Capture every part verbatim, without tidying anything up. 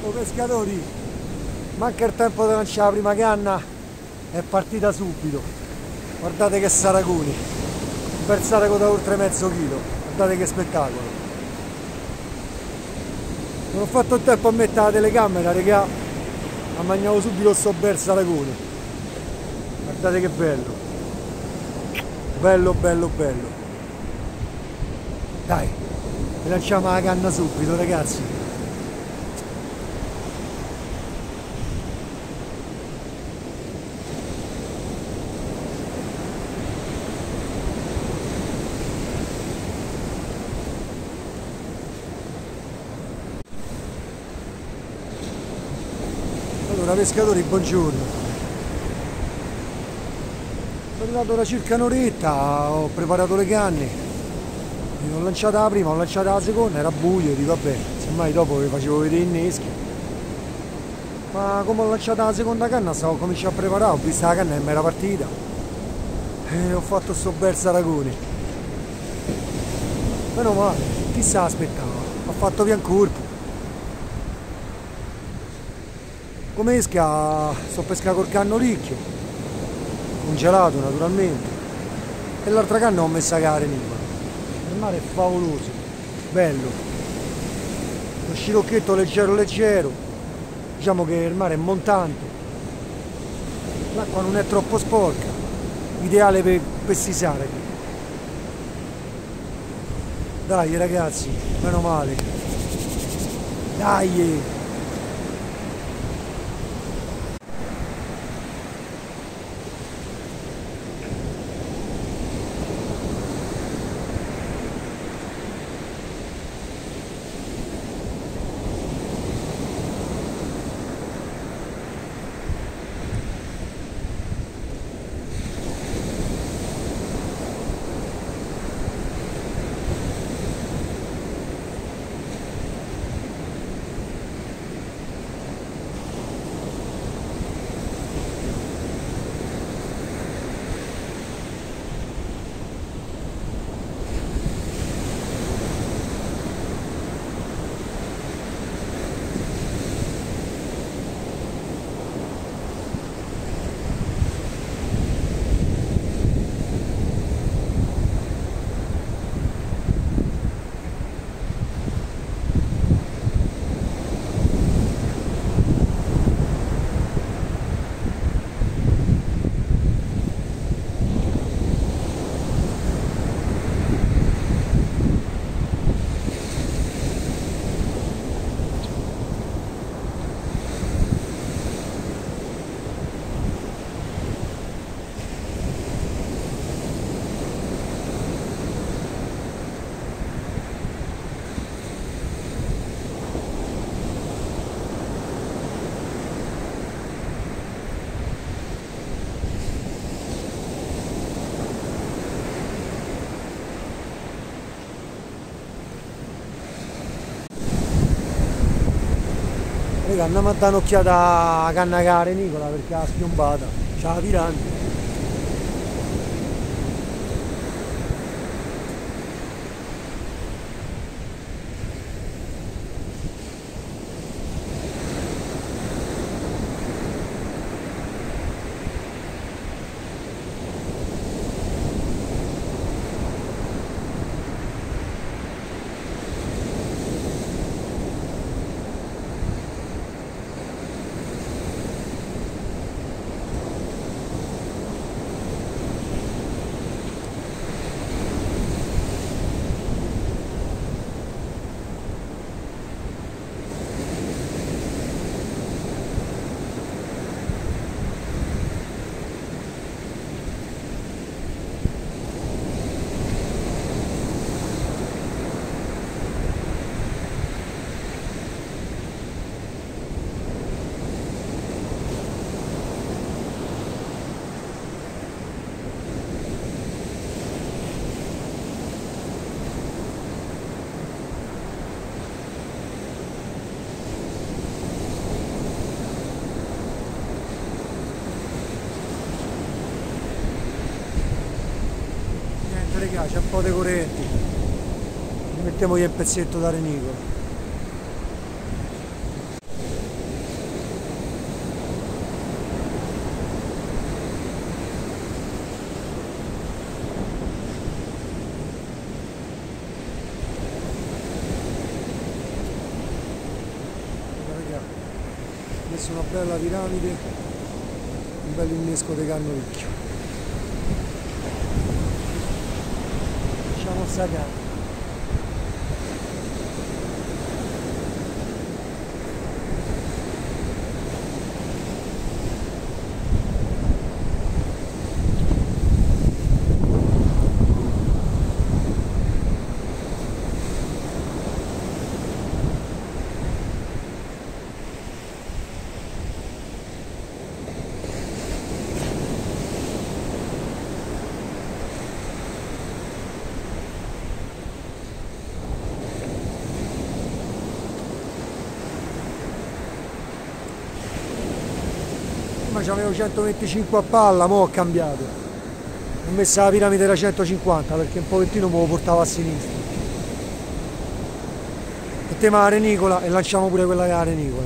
Oh pescatori, manca il tempo di lanciare la prima canna, è partita subito. Guardate che saracuni, un bel saraco da oltre mezzo chilo, guardate che spettacolo. Non ho fatto il tempo a mettere la telecamera, regà, ma mangiavo subito sto bel saracone. Guardate che bello, bello bello bello. Dai, lanciamo la canna subito ragazzi. Allora pescatori, buongiorno. Sono arrivato da circa un'oretta, ho preparato le canne, l'ho lanciata la prima, ho lanciata la seconda, era buio, dico vabbè, semmai dopo vi facevo vedere inneschi. Ma come ho lanciata la seconda canna stavo cominciando a preparare, ho visto la canna e mi era partita. E ho fatto sto bel saracone. Meno male, chissà aspettava, ho fatto pian corpo. Come esca sto pescando col canno ricchio, congelato naturalmente, e l'altra canna ho messa a renicola. Il mare è favoloso, bello, lo scirocchetto leggero leggero, diciamo che il mare è montante, l'acqua non è troppo sporca, ideale per pestisare. Dai ragazzi, meno male, dai! Raga, andiamo a dare un'occhiata a canna che ha renicola perché ha spiombata, c'ha la tirante. Raga, c'è un po' di correnti, mettiamo il pezzetto da renicola. Questa è una bella piramide, un bel innesco di Cannolicchio. Lasciamo sta canna. Ma c'avevo centoventicinque a palla, mo ho cambiato. Ho messo la piramide da centocinquanta perché un pochettino me lo portavo a sinistra. Mettiamo la renicola e lanciamo pure quella che è la renicola.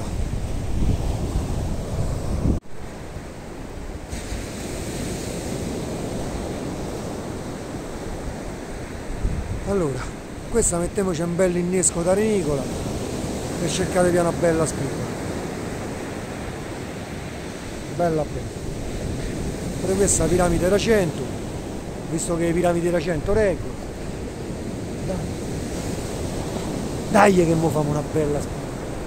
Allora, questa mettiamoci un bel innesco da renicola e cercate di una bella spinta. Bella bella. Pure questa piramide da cento, visto che le piramidi da cento reggo. Dai, dai che mo famo una bella spinta.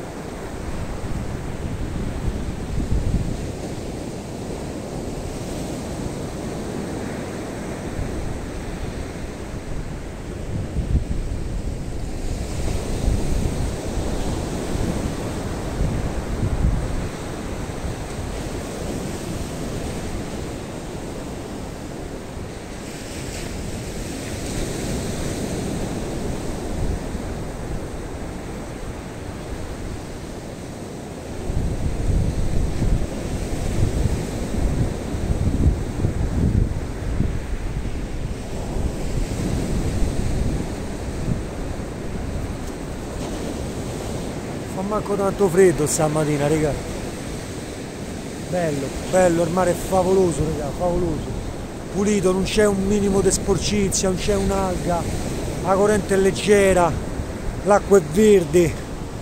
Fa manco tanto freddo stamattina, raga. Bello, bello, il mare è favoloso, raga, favoloso. Pulito, non c'è un minimo di sporcizia, non c'è un'alga, la corrente è leggera, l'acqua è verde.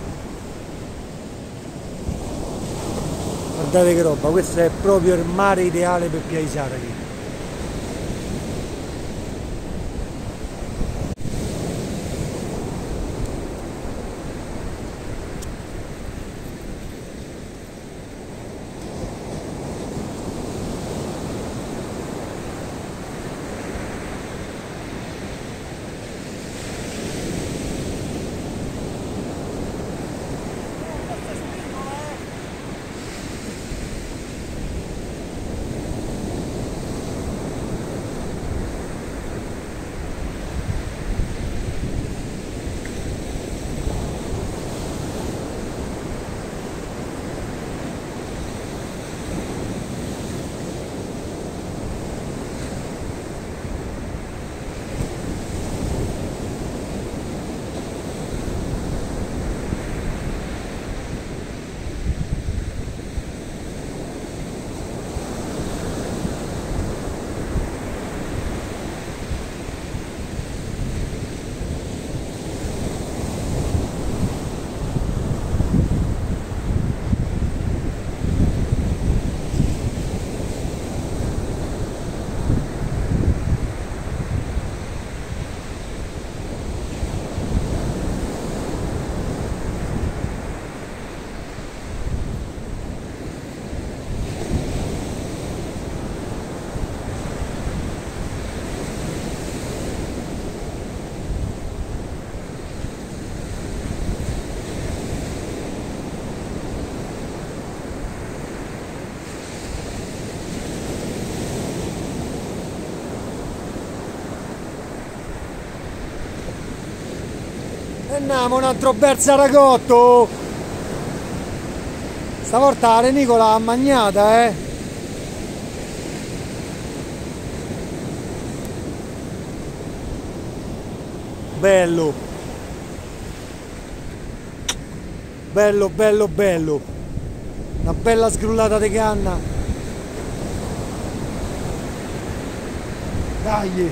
Guardate che roba, questo è proprio il mare ideale per Piaisara, raga. E andiamo un altro bel saragotto. Stavolta la renicola ha magnata, eh. Bello. Bello, bello, bello. Una bella sgrullata di canna. Dai.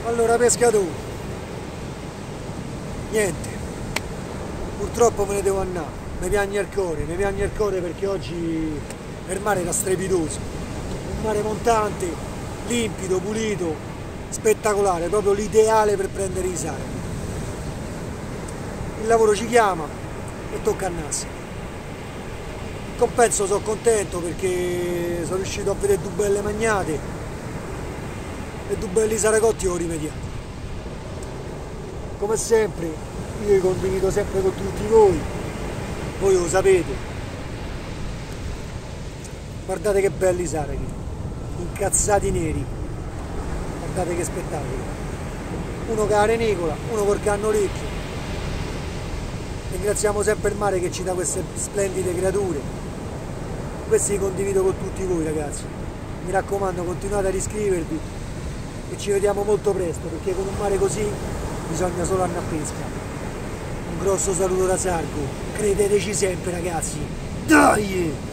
Allora pescatori, niente, purtroppo me ne devo andare, mi piagne il cuore, mi piagne il cuore perché oggi il mare era strepitoso, un mare montante, limpido, pulito, spettacolare, proprio l'ideale per prendere i sali. Il lavoro ci chiama e tocca andarsi. In compenso sono contento perché sono riuscito a vedere due belle magnate e due belli saragotti ho rimediato. Come sempre io vi condivido sempre con tutti voi, voi lo sapete. Guardate che belli saraghi, incazzati neri, guardate che spettacolo, uno con la renicola, uno col cannolicchio. Ringraziamo sempre il mare che ci dà queste splendide creature. Questi li condivido con tutti voi ragazzi, mi raccomando continuate ad iscrivervi e ci vediamo molto presto perché con un mare così bisogna solo andare a pesca. Un grosso saluto da Sargo, credeteci sempre ragazzi, dai!